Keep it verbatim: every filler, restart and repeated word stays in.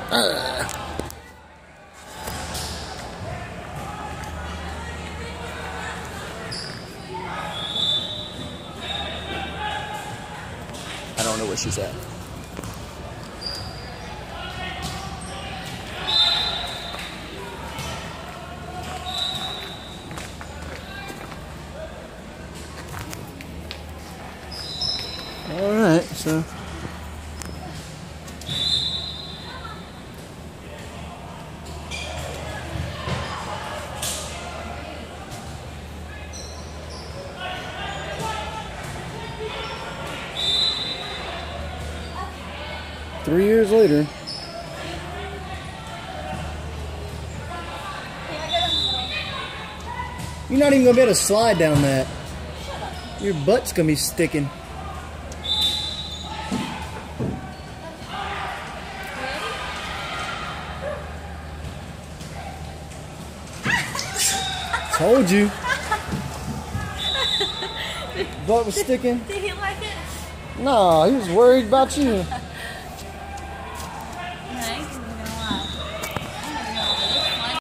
Uh. I don't know where she's at. All right, so. Three years later. You're not even gonna be able to slide down that. Your butt's gonna be sticking. Told you. Butt was sticking. Did he like it? No, he was worried about you.